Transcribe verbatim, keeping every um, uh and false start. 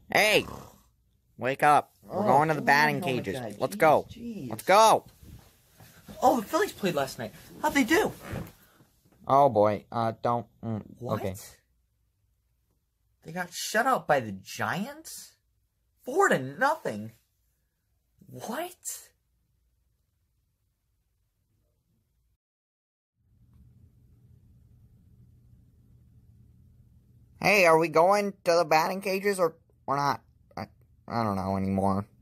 Hey! Wake up. We're Oh, going to the come batting on, oh my cages. God, Let's jeez, go. jeez. Let's go. Oh, the Phillies played last night. How'd they do? Oh boy. Uh, don't. Mm, What? Okay. They got shut out by the Giants? Four to nothing. What? Hey, are we going to the batting cages or or not? I, I don't know anymore.